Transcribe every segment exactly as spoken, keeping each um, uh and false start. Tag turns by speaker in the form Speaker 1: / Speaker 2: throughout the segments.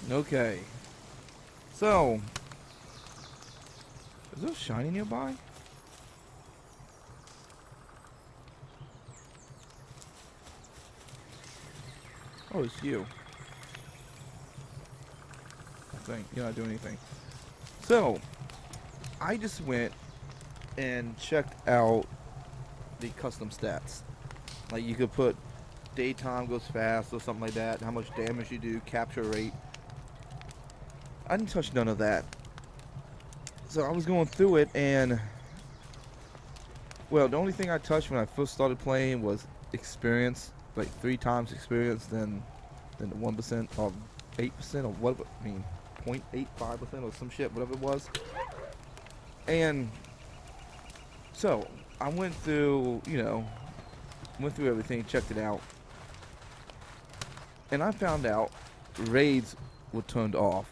Speaker 1: Okay. So, is there a shiny nearby? Oh, it's you. Thing. You're not doing anything. So, I just went and checked out the custom stats. Like you could put daytime goes fast or something like that, how much damage you do, capture rate. I didn't touch none of that. So I was going through it and, well, the only thing I touched when I first started playing was experience, like three times experience than than the one percent or eight percent or what I mean point eight five percent or some shit, whatever it was. And so I went through, you know, went through everything, checked it out, and I found out raids were turned off.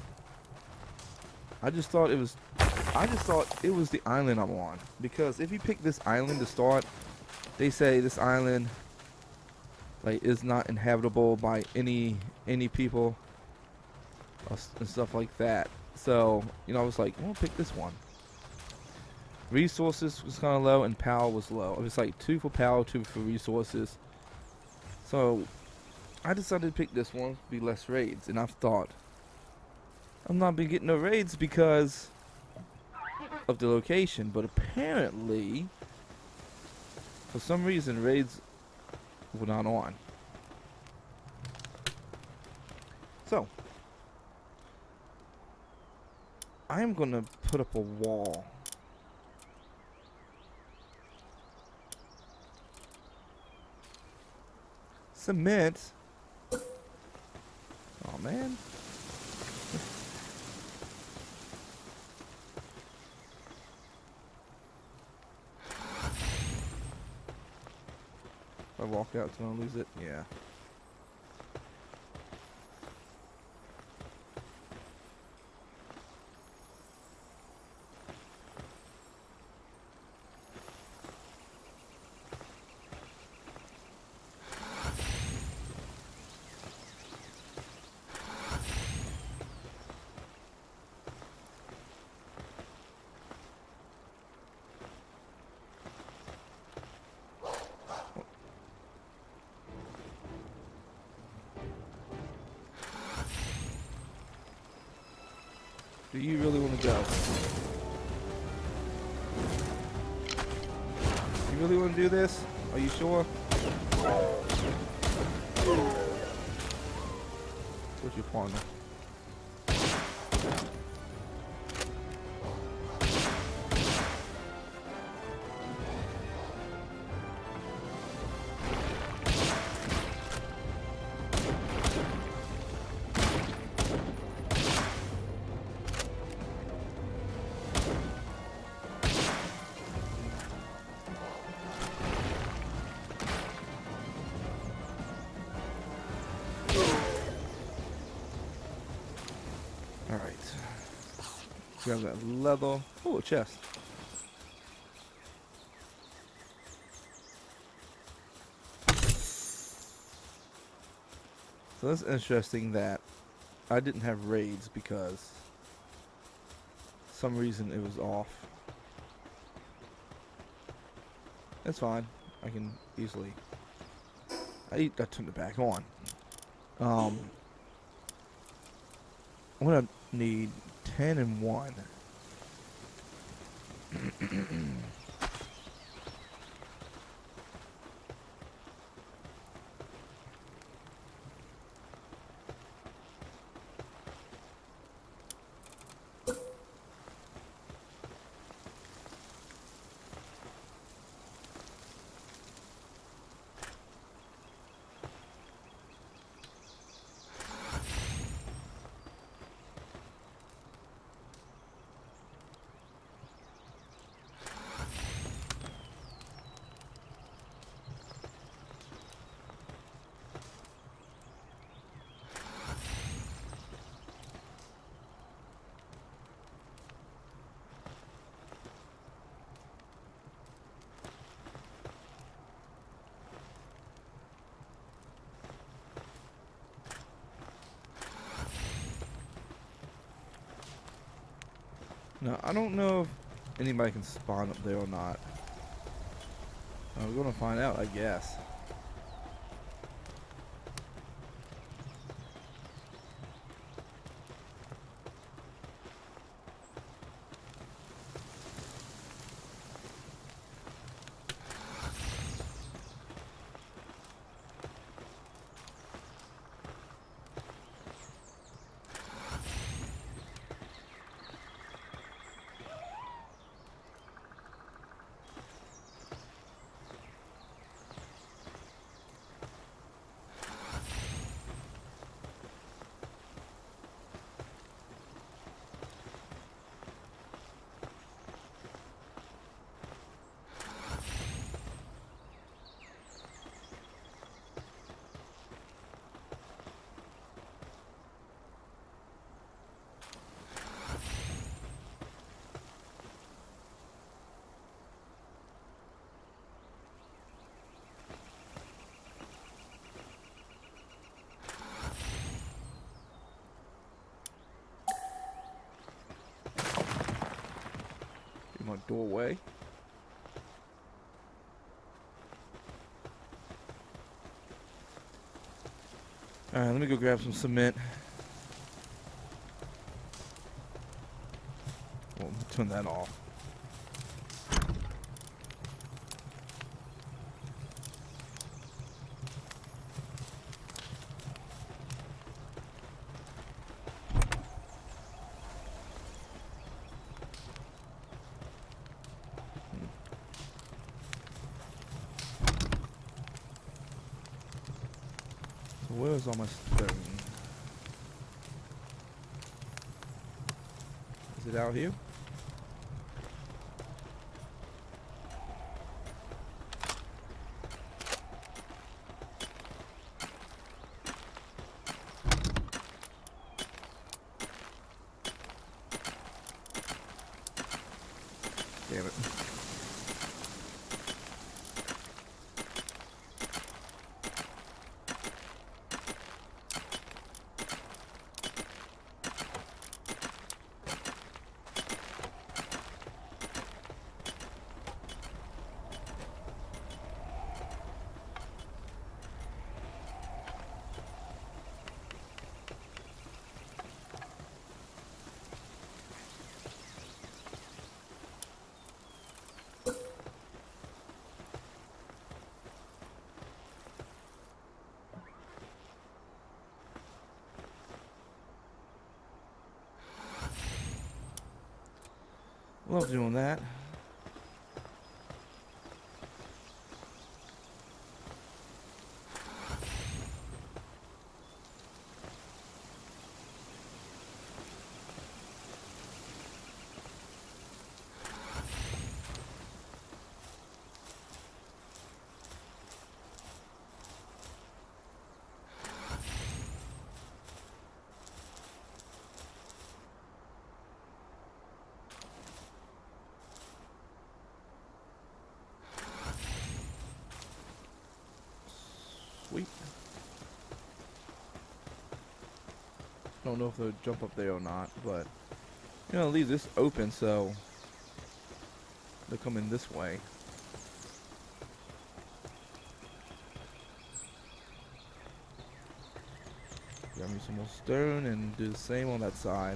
Speaker 1: I just thought it was, I just thought it was the island I'm on, because if you pick this island to start, they say this island like is not inhabitable by any any people or, and stuff like that. So you know, I was like, I'm gonna pick this one. Resources was kind of low and power was low. It was like two for power, two for resources. So I decided to pick this one, be less raids, and I've thought I'm not been getting no raids because of the location, but apparently for some reason raids were not on. So I am gonna put up a wall. Cement. Oh man. If I walk out, it's gonna lose it. Yeah. Do you really want to go? You really want to do this? Are you sure? What's your partner? Alright. Grab that leather. Oh, a chest. So that's interesting that I didn't have raids because some reason it was off. That's fine. I can easily. I I turned it back on. Um, I'm gonna need ten and one. Now, I don't know if anybody can spawn up there or not. Uh, we're gonna find out, I guess. My doorway. Alright, let me go grab some cement. Well, turn that off. Where's all my stone? Is it out here? Damn it. Love doing that. Sweet. Don't know if they'll jump up there or not, but you know, leave this open so they're coming this way. Grab me some more stone and do the same on that side.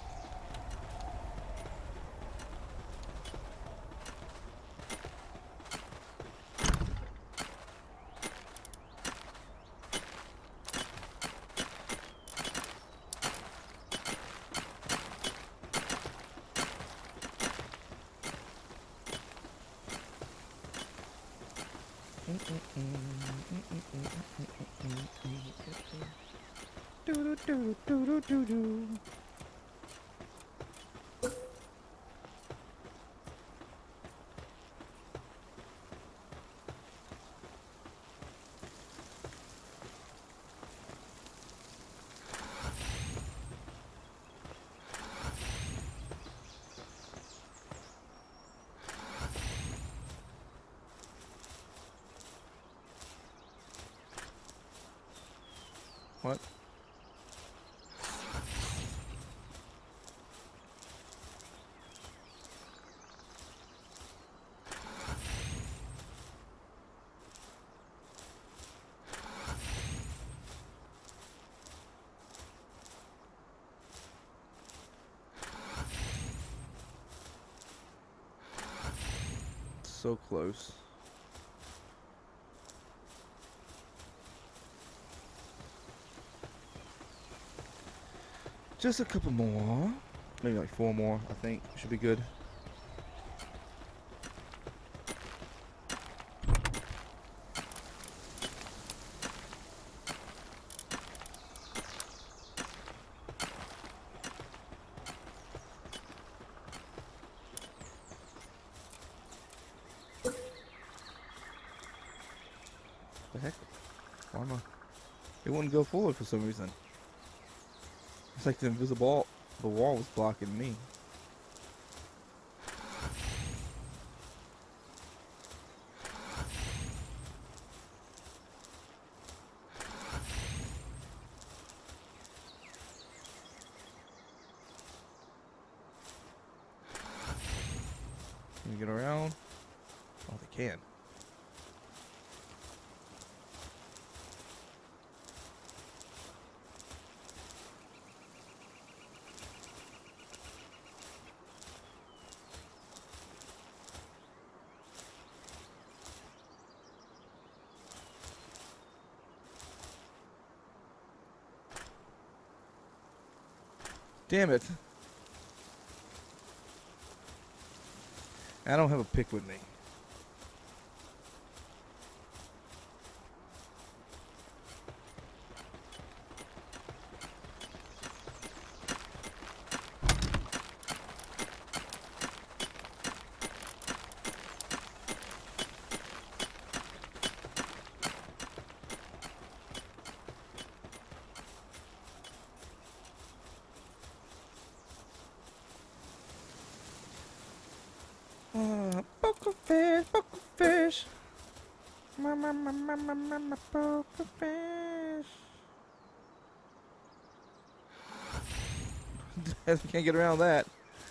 Speaker 1: Do do do do do do. What? so close. Just a couple more. Maybe like four more, I think. Should be good. The heck? Why am I? It wouldn't go forward for some reason. It's like the invisible the wall was blocking me. Can you get around? Oh, they can. Damn it. I don't have a pick with me. Uh, poker fish, poker fish. Mama, mama, mama, mama, poker fish. Can't get around that.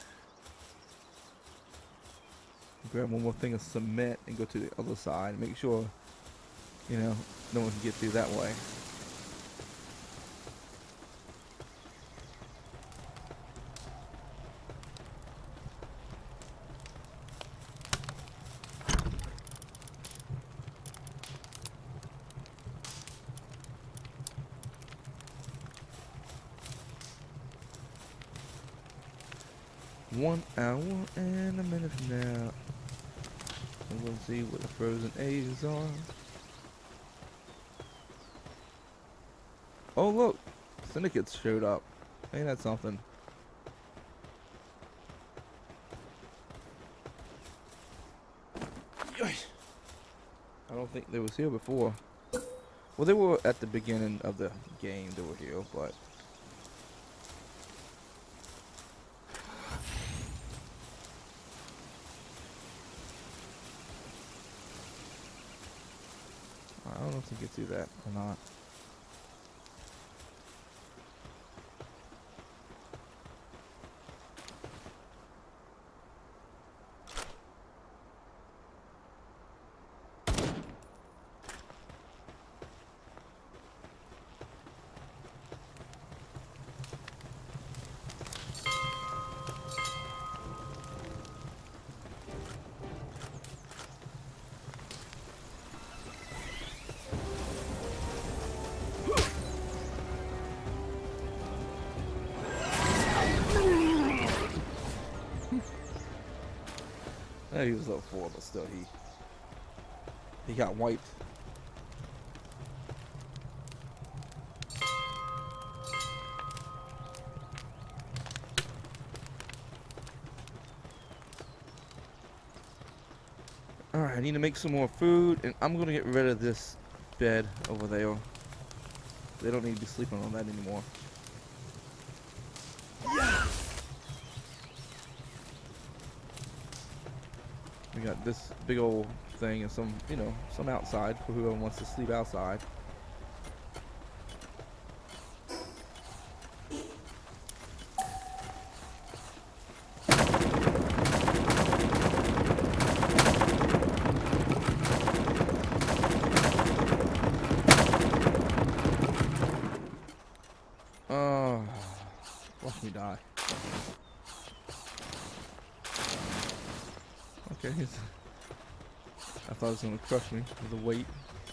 Speaker 1: Grab one more thing of cement and go to the other side. Make sure, you know, no one can get through that way. One hour and a minute from now, and we'll see what the frozen Asians are. Oh look, syndicates showed up. Ain't that something? I don't think they was here before. Well, they were at the beginning of the game. They were here, but. I don't know if you can do that or not. Yeah, he was level four, but still, he he got wiped. All right, I need to make some more food, and I'm gonna get rid of this bed over there. They don't need to be sleeping on that anymore. We got this big old thing and some, you know, some outside for whoever wants to sleep outside. Oh, watch me die. Okay, he's I thought it was gonna crush me with the weight.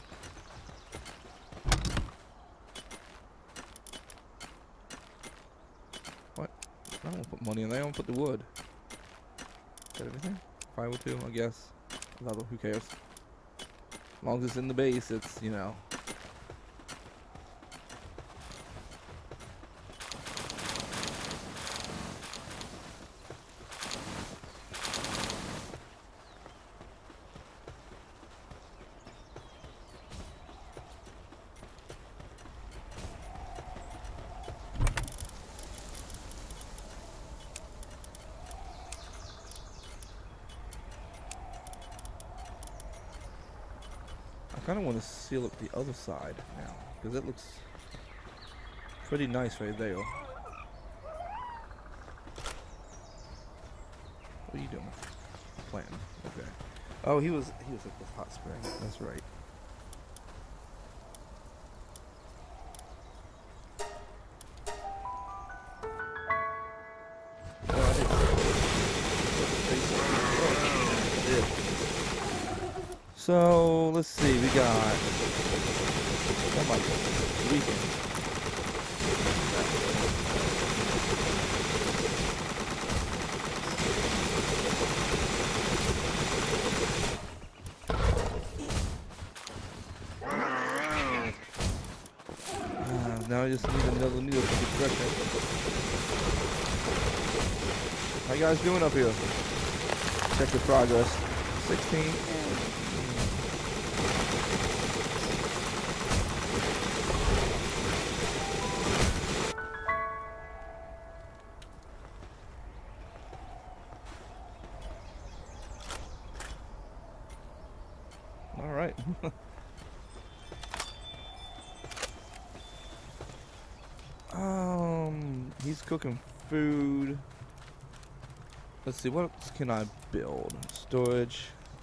Speaker 1: What? I don't want to put money in there. I want to put the wood. Is that everything? Firewood too, I guess. Although, who cares? As long as it's in the base, it's, you know. I kind of want to seal up the other side now, because it looks pretty nice right there. What are you doing? Planting. Okay. Oh, he was he was at the hot spring. That's right. So let's see, we got oh my God, weekend. Uh, now I just need another needle to get direction. How you guys doing up here? Check your progress. sixteen. All right. um, he's cooking food. Let's see, what else can I build? Storage.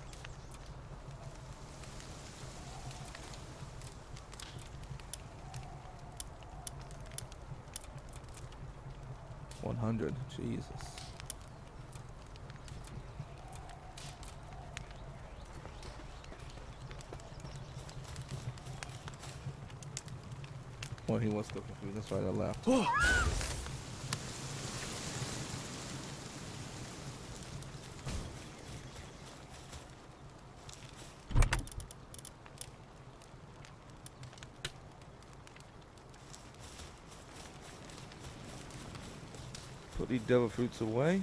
Speaker 1: one hundred. Jesus. Well, he was cooking food. That's right, I left. Put these devil fruits away.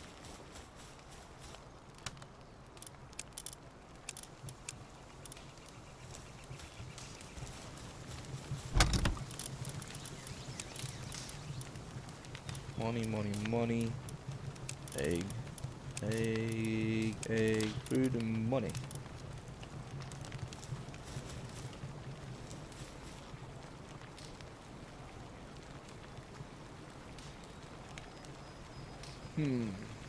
Speaker 1: Money, money, money. Egg. Egg, egg, food, and money. Hmm.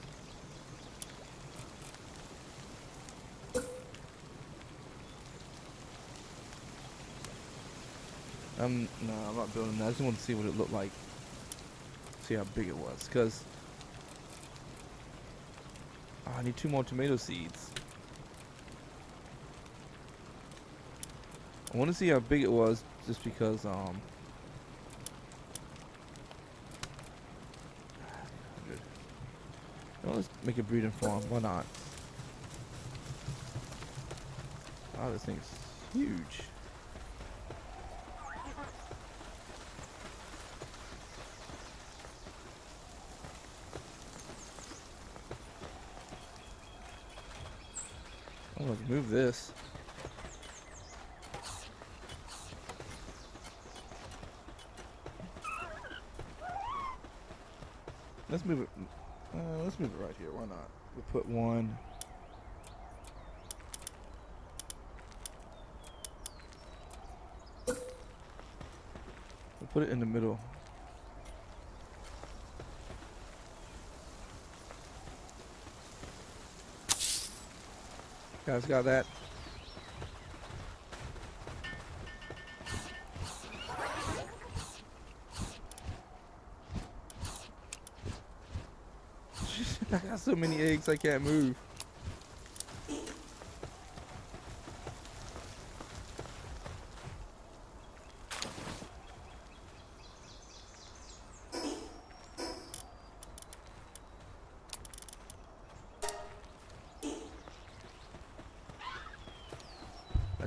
Speaker 1: Um, no, I'm not building that. I just want to see what it looked like. See how big it was, because oh, I need two more tomato seeds. I want to see how big it was, just because um well, let's make a breeding farm. Why not? Oh, this thing's huge. I'm gonna move this. Let's move it. Uh, let's move it right here. Why not? We'll put one. We'll put it in the middle. Guys, got that? I got so many eggs I can't move.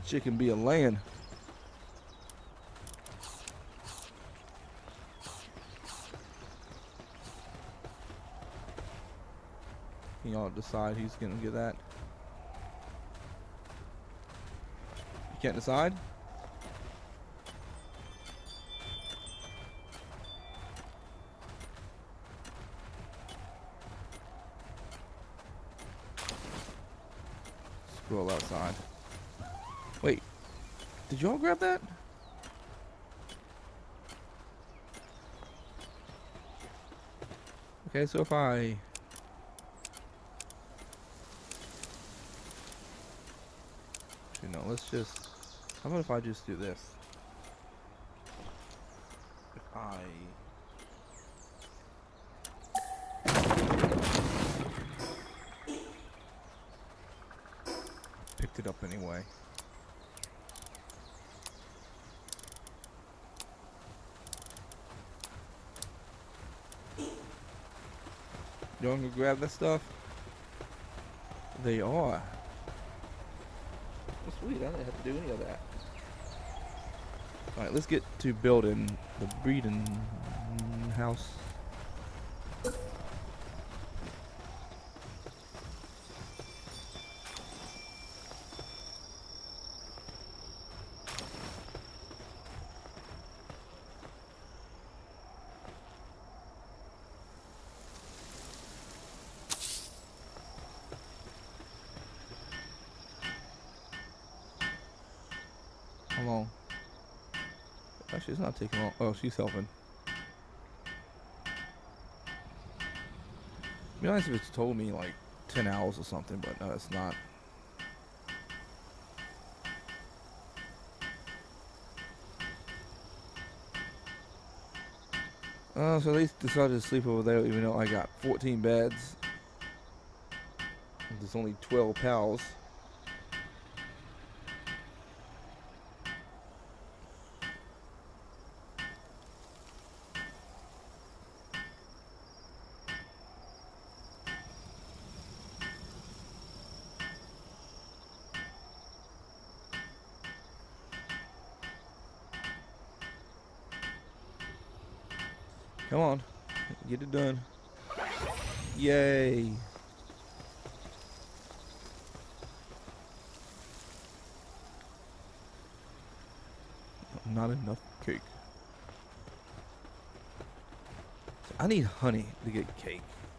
Speaker 1: chicken be a laying. Can y'all decide who's gonna get that? You can't decide? Scroll outside. Wait, did y'all grab that? Okay, so if I you know, let's just how about if I just do this? If I picked it up anyway. You want me to grab that stuff? They are. Oh, sweet, I didn't have to do any of that. Alright, let's get to building the breeding house. How long? Actually, it's not taking long. Oh, she's helping. Be nice if it's told me like ten hours or something, but no, it's not. Uh, so they decided to sleep over there, even though I got fourteen beds. There's only twelve pals. Come on, get it done. Yay. Not enough cake. I need honey to get cake.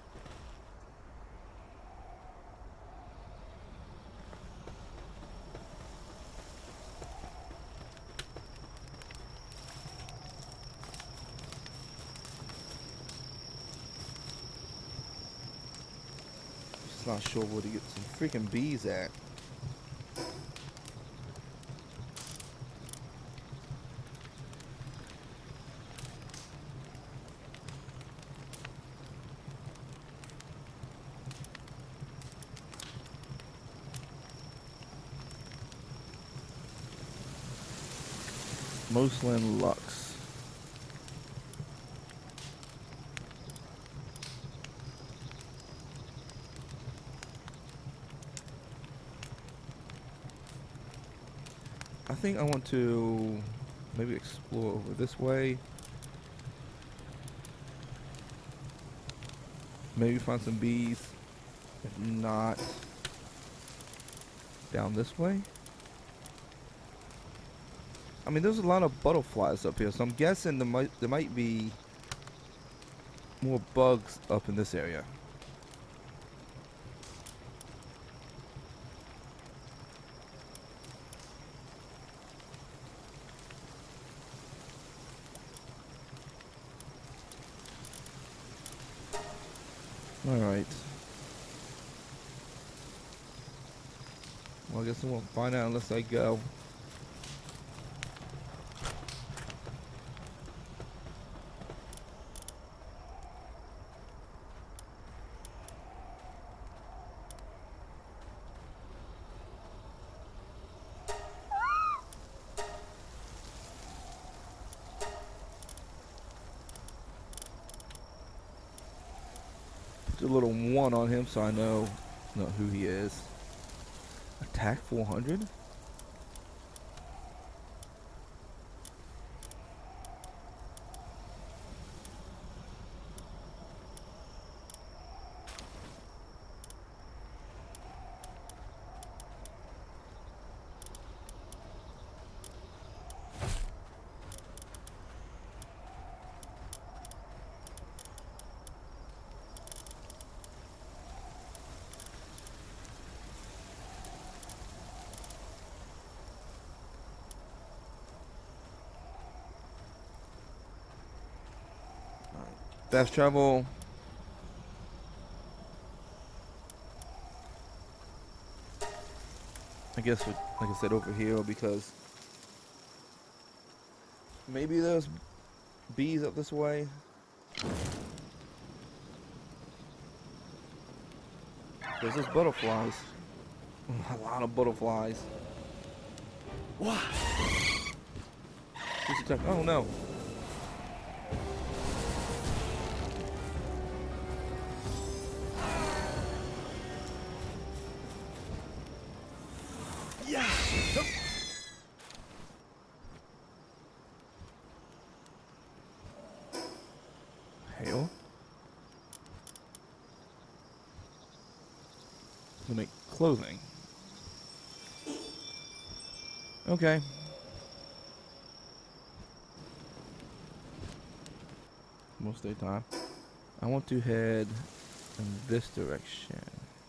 Speaker 1: Just not sure where to get some freaking bees at. Mostland Lux. I think I want to maybe explore over this way. Maybe find some bees. If not, down this way. I mean, there's a lot of butterflies up here, so I'm guessing there might there might be more bugs up in this area. All right. Well, I guess I won't find out unless I go. Put a little one on him so I know, know who he is. Attack four hundred? Fast travel. I guess, like I said, over here because maybe there's bees up this way. There's just butterflies. A lot of butterflies. What? Oh no. Yeah. Hail. To make clothing. Okay. Most of the time. I want to head in this direction.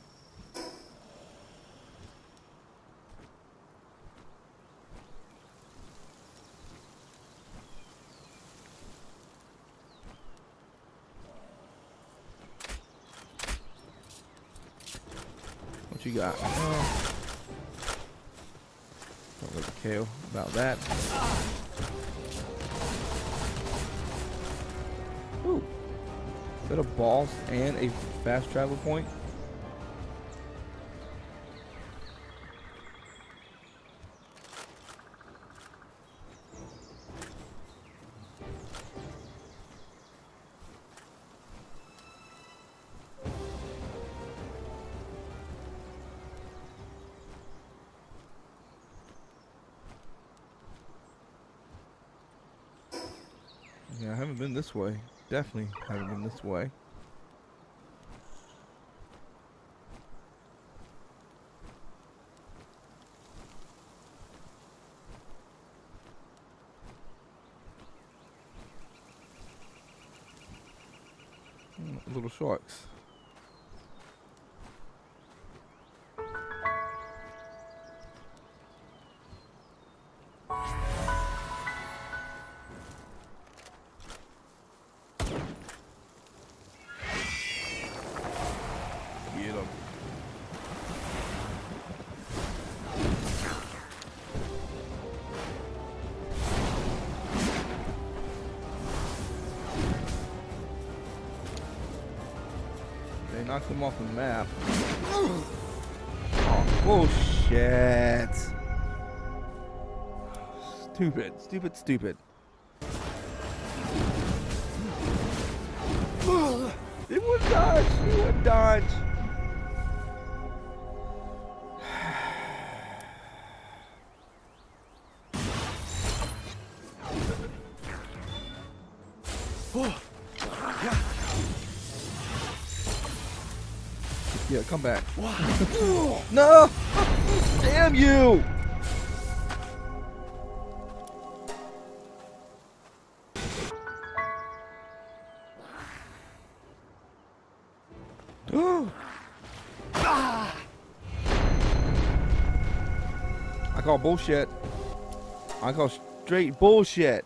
Speaker 1: What you got? Oh. Don't really care about that. Ooh. Is that a boss and a fast travel point? Yeah, I haven't been this way. Definitely haven't been this way. Mm, little sharks. Knocked him off the map. Oh, bullshit. Stupid, stupid, stupid. It would dodge, it would dodge. Yeah, come back. No! Damn you! I call bullshit. I call straight bullshit.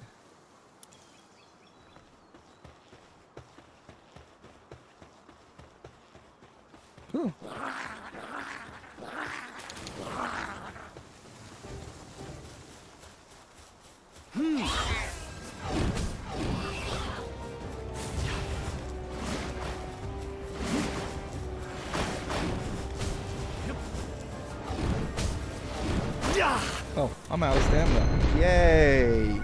Speaker 1: Huh. Hmm. Oh, I'm out of stamina. Yay!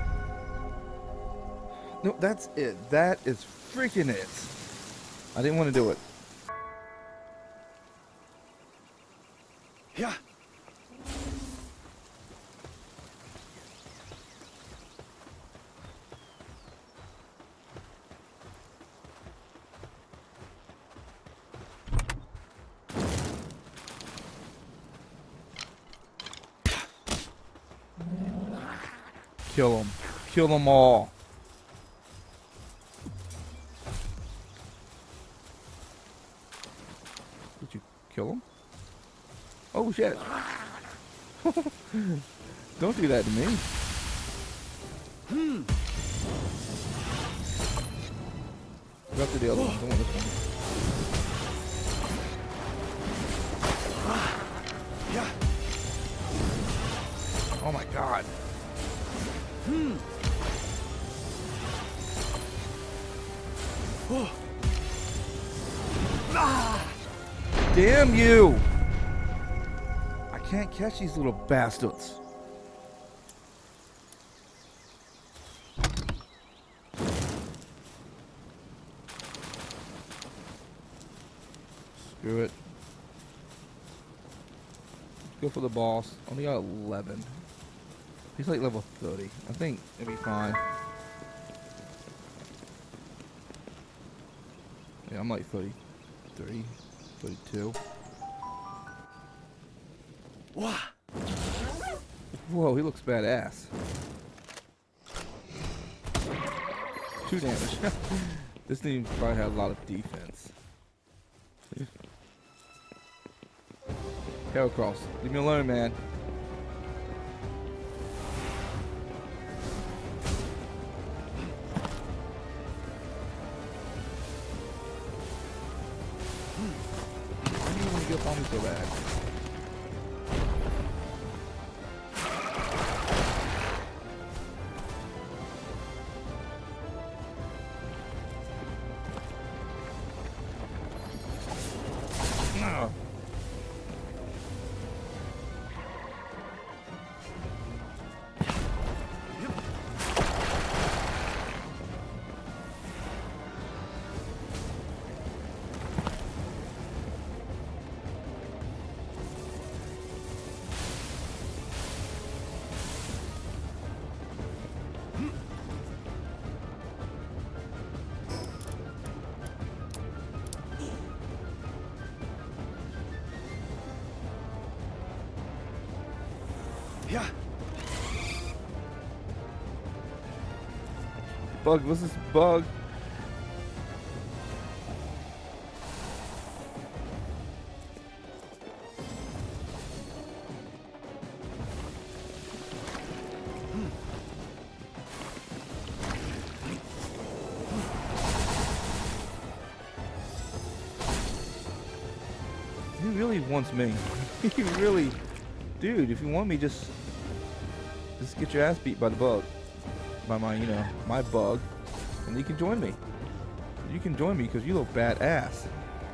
Speaker 1: No, that's it. That is freaking it. I didn't want to do it. Yeah. Kill them. Kill them all. Did you kill them? Oh shit. Don't do that to me. Hmm. Go after the other one. I don't want this one. Oh my god.
Speaker 2: Hmm. Oh. Ah.
Speaker 1: Damn you! I can't catch these little bastards. Screw it. Go for the boss. Only got eleven. He's like level thirty. I think it'll be fine. Yeah, I'm like thirty-three, thirty-two.
Speaker 2: Wah.
Speaker 1: Whoa, he looks badass. Two damage. This thing probably had a lot of defense. Heracross, leave me alone, man. Why do you want to get up on me so bad? No.
Speaker 2: Yeah.
Speaker 1: Bug, what's this bug? He really wants me. He really, dude. If you want me, just, just get your ass beat by the bug, by my, you know, my bug, and you can join me. You can join me because you look badass.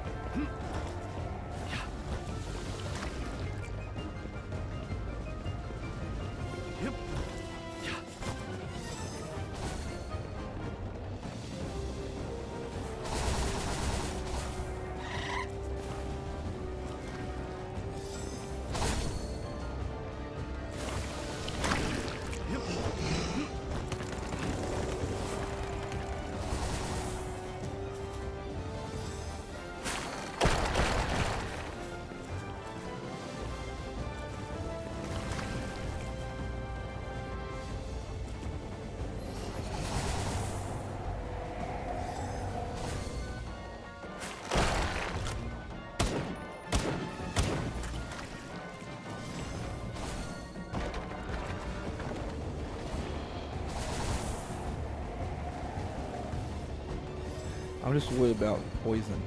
Speaker 1: I'm just worried about poison.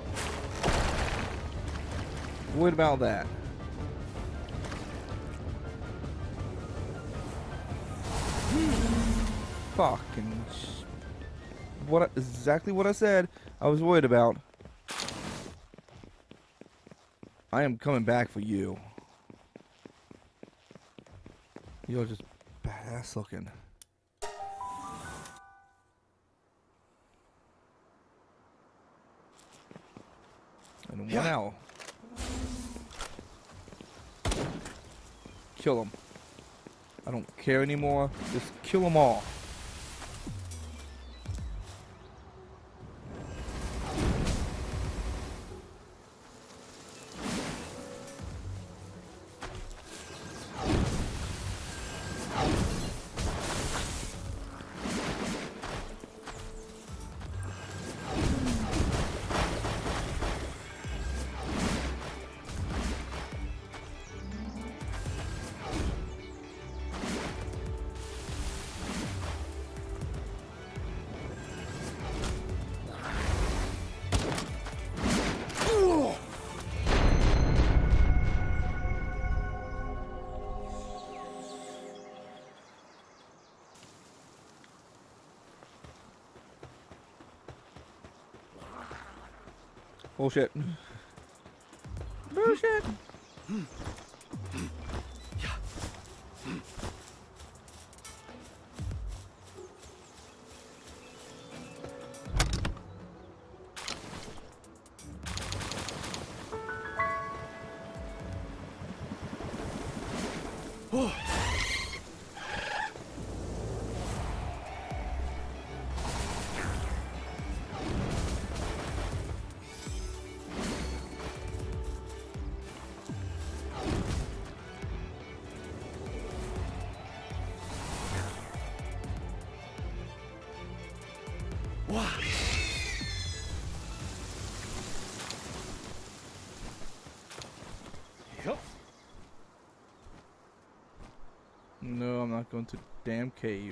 Speaker 1: Worried about that. Fucking sh what I, exactly what I said I was worried about. I am coming back for you. You're just badass looking. And one owl. Kill them. I don't care anymore. Just kill them all. Bullshit. Bullshit.
Speaker 2: Oh. Wow. Yep.
Speaker 1: No, I'm not going to the damn cave.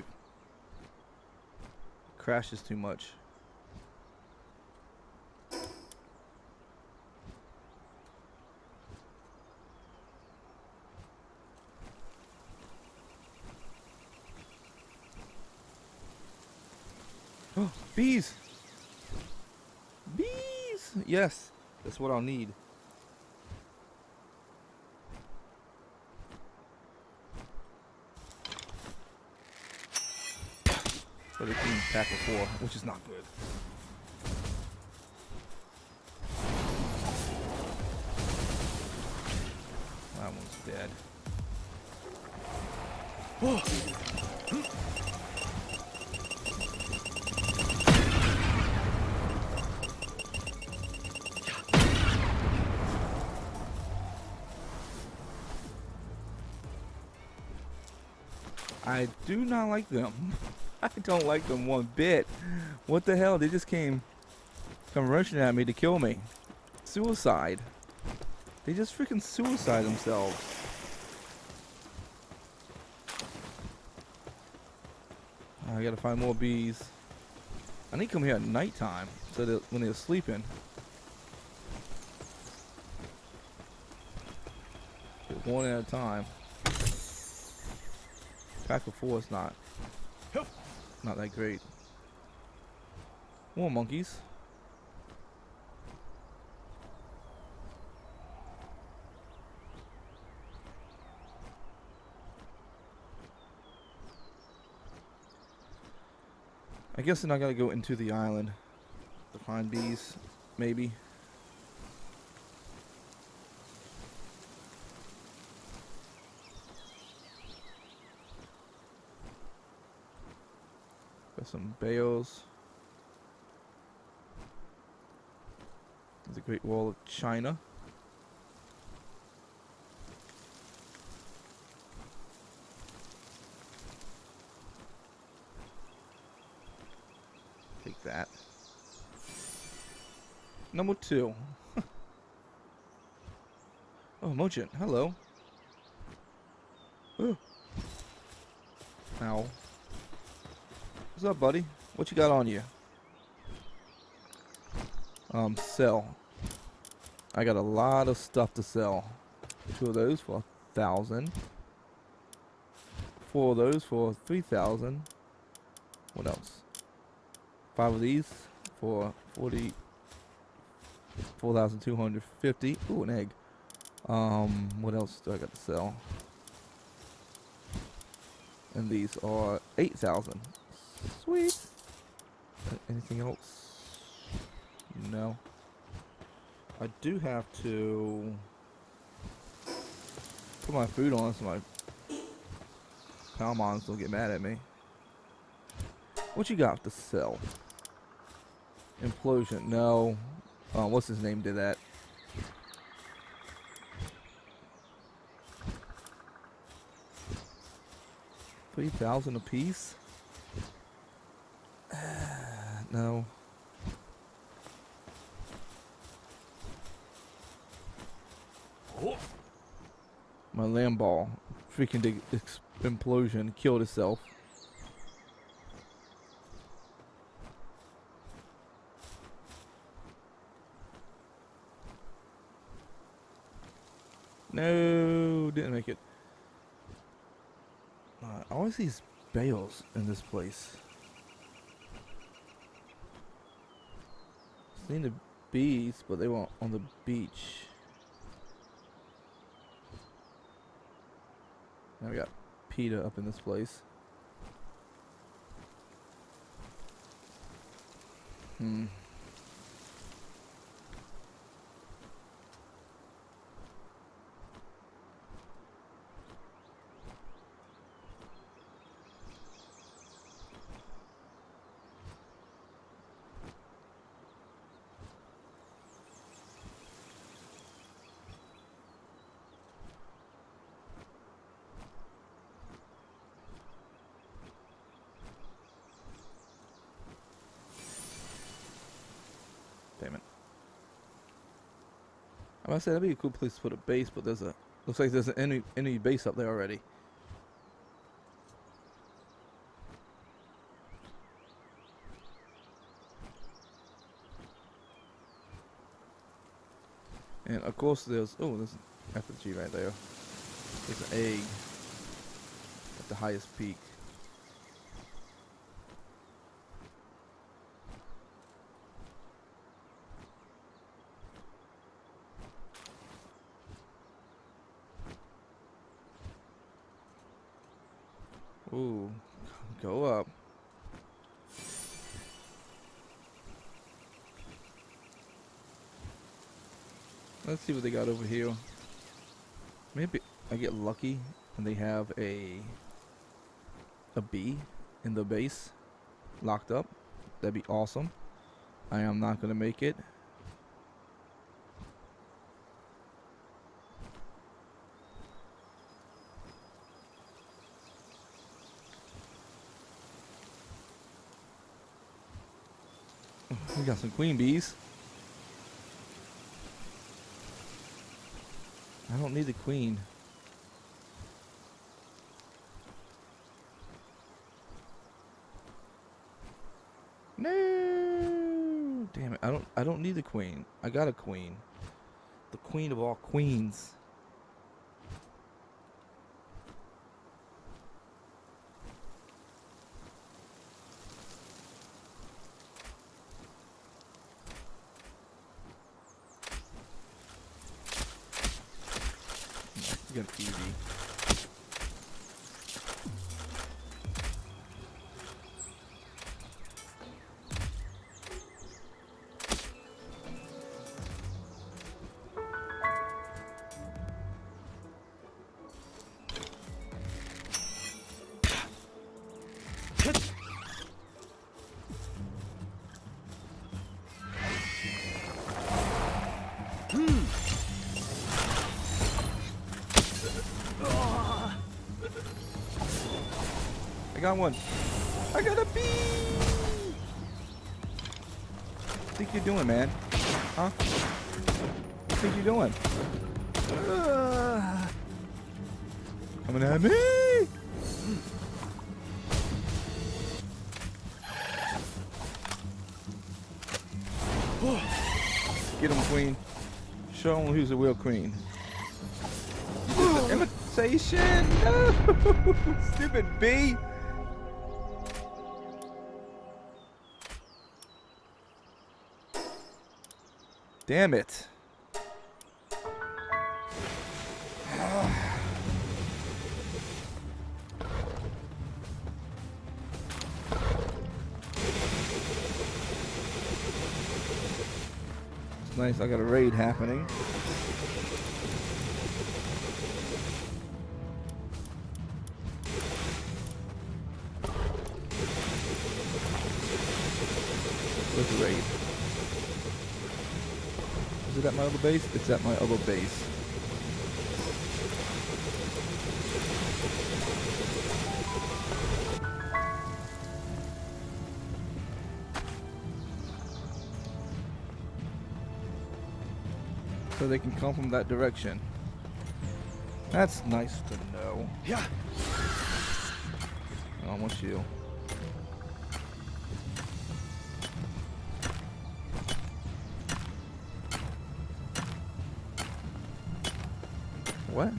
Speaker 1: Crashes too much. Oh, bees! Bees! Yes, that's what I'll need. But it can pack of four, which is not good. That one's dead.
Speaker 2: Oh.
Speaker 1: I do not like them. I don't like them one bit. What the hell? They just came come rushing at me to kill me. Suicide. They just freaking suicide themselves. I gotta find more bees. I need to come here at nighttime so that when they're sleeping. Get one at a time. Pack of four is not not that great. More monkeys. I guess then I gotta go into the island to find bees, maybe. Got some bales. There's a Great Wall of China. Take that. Number two. Oh, Mochin, hello. Ooh. Ow. What's up, buddy? What you got on you? Um, sell. I got a lot of stuff to sell. Two of those for a thousand. Four of those for three thousand. What else? Five of these for forty. Four thousand two hundred fifty. Ooh, an egg. Um, what else do I got to sell? And these are eight thousand. Sweet. Anything else? No. I do have to put my food on so my Palmons don't get mad at me. What you got to sell? Implosion. No. Uh, what's his name did that? Three thousand a piece? No.
Speaker 2: Oh.
Speaker 1: My land ball freaking did ex implosion, killed itself. No, didn't make it. Uh, always these bales in this place. Seem to bees, but they weren't on the beach. Now we got PETA up in this place. Hmm. Damn it. I must say that'd be a cool place to put a base, but there's a looks like there's an enemy enemy base up there already. And of course there's oh there's an effigy right there. There's an egg at the highest peak. Ooh, go up. Let's see what they got over here. Maybe I get lucky and they have a a bee in the base locked up. That'd be awesome. I am not gonna make it. We got some queen bees. I don't need the queen. No, damn it! I don't. I don't need the queen. I got a queen. The queen of all queens. Get easy. I got one. I got a bee. What think you're doing, man? Huh? What think you're doing? Uh, coming at me. Get him, queen. Show him who's the real queen. You did the imitation. No, stupid bee. Damn it. It's nice, I got a raid happening. Where's the raid? Is it at my other base? It's at my other base. So they can come from that direction. That's nice to know.
Speaker 2: Yeah.
Speaker 1: I want you. What?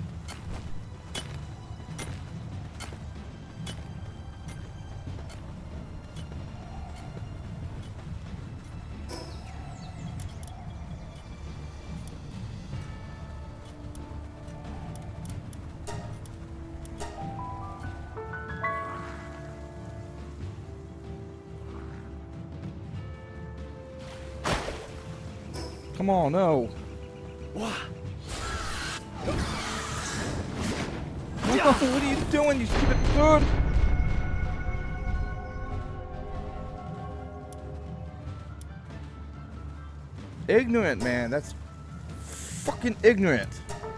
Speaker 1: Come on, no.
Speaker 2: Wah.
Speaker 1: No, what are you doing, you stupid bird? Ignorant, man. That's fucking ignorant.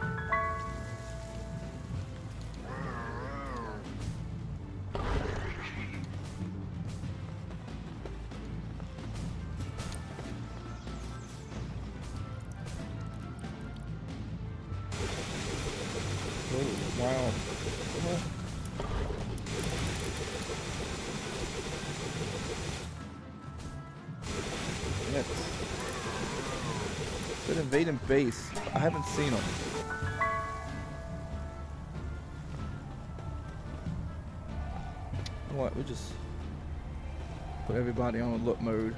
Speaker 1: Oh, wow. Oh. Shit. They're invading base. I haven't seen them. What? We just put everybody on alert mode.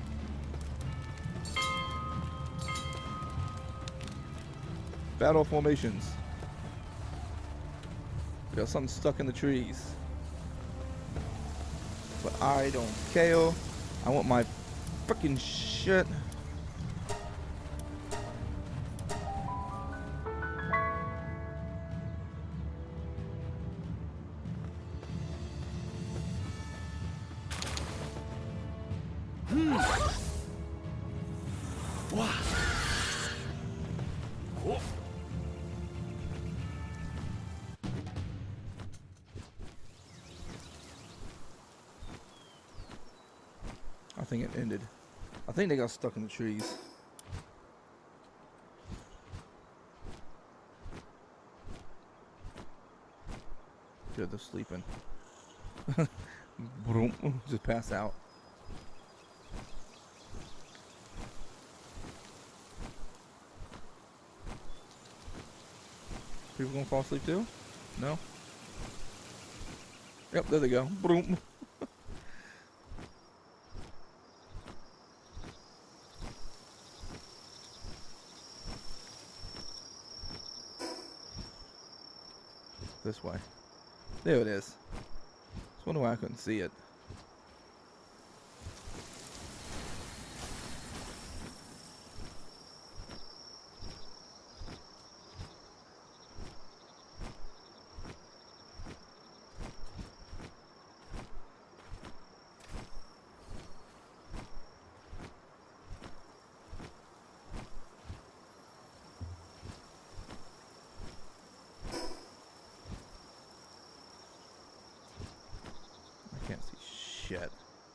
Speaker 1: Battle formations. We got something stuck in the trees. But I don't care. I want my freaking shit.
Speaker 2: Wah. Oh.
Speaker 1: I think it ended. I think they got stuck in the trees. Good, they're sleeping. Boom, just pass out. People gonna fall asleep too? No? Yep, there they go. Boom. This way. There it is. Just wonder why I couldn't see it. Can't see shit.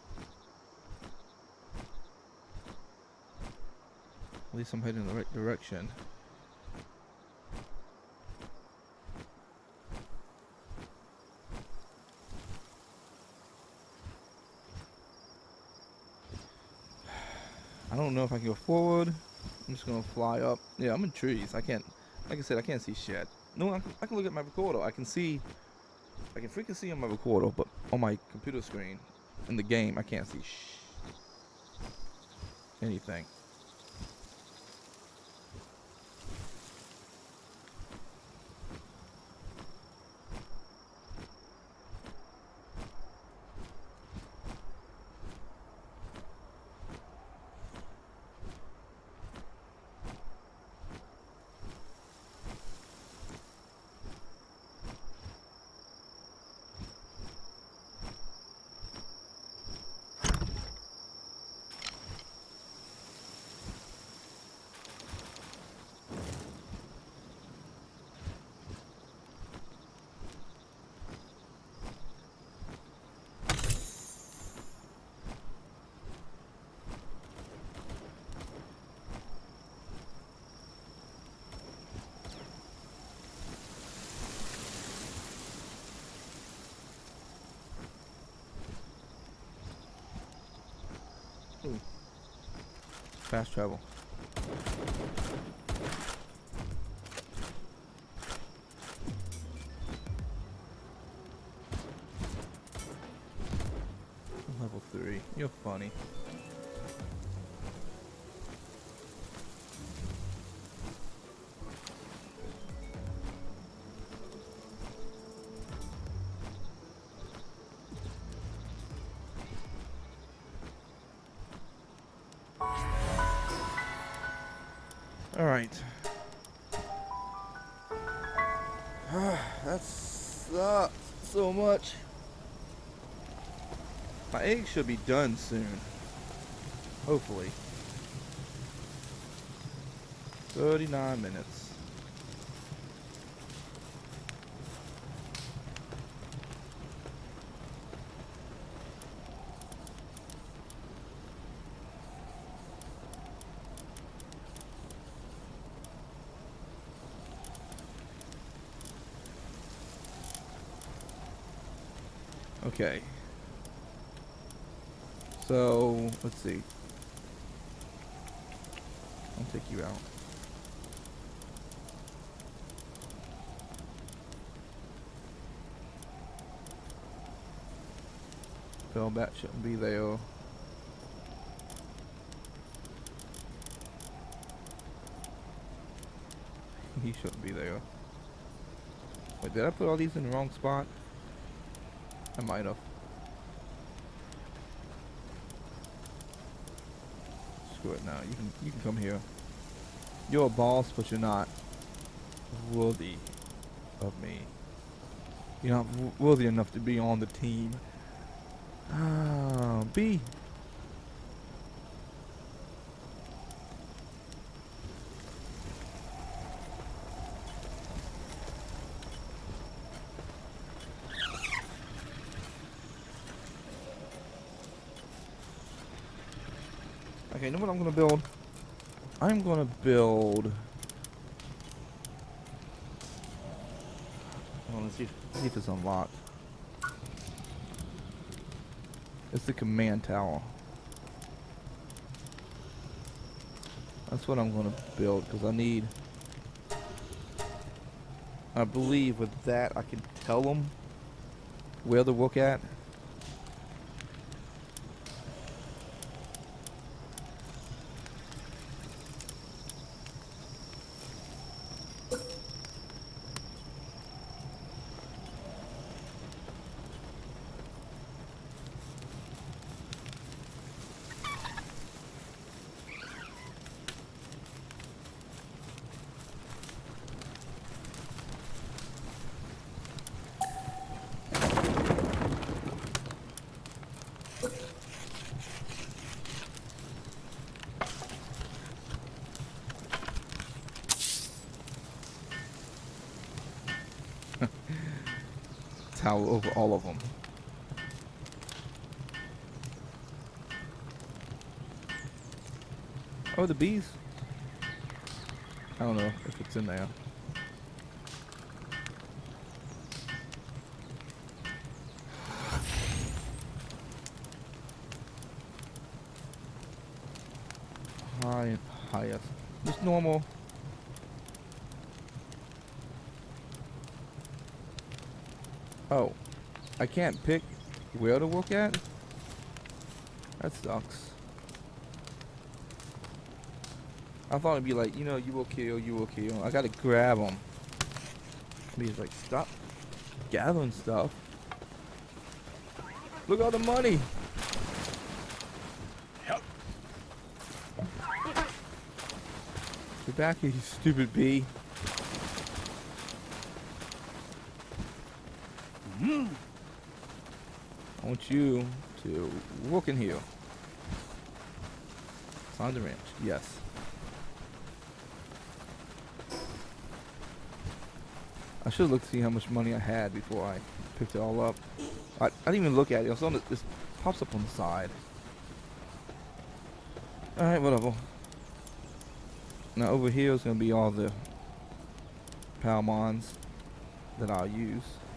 Speaker 1: At least I'm heading in the right direction. I don't know if I can go forward. I'm just gonna fly up. Yeah, I'm in trees. I can't, like I said, I can't see shit. No, I can, I can look at my recorder. I can see, I can freaking see on my recorder, but on my computer screen, in the game, I can't see sh anything. Ooh. Fast travel. Level three. You're funny. All right. That sucks so much. My egg should be done soon. Hopefully. thirty-nine minutes. Okay. So, let's see. I'll take you out. Bellbat shouldn't be there. He shouldn't be there. Wait, did I put all these in the wrong spot? I might have. Screw it now. You can you can come here. You're a boss, but you're not worthy of me. You're not w worthy enough to be on the team. Ah, B. Okay, you know what I'm gonna build? I'm gonna build. Well, let's see if, see if it's unlocked. It's the command tower. That's what I'm gonna build because I need. I believe with that I can tell them where to look at. Tower over all of them. Oh, the bees. I don't know if it's in there. High, highest. Just normal. Oh, I can't pick where to look at? That sucks. I thought it'd be like, you know, you will kill, you will kill. I gotta grab them. He's like, stop gathering stuff. Look at all the money.
Speaker 2: Help.
Speaker 1: Get back here, you stupid bee.
Speaker 2: Mm.
Speaker 1: I want you to walk in here. Find the ranch. Yes. I should look to see how much money I had before I picked it all up. I, I didn't even look at it. It was on the, this pops up on the side. Alright, whatever. Now over here is going to be all the Palmons that I'll use.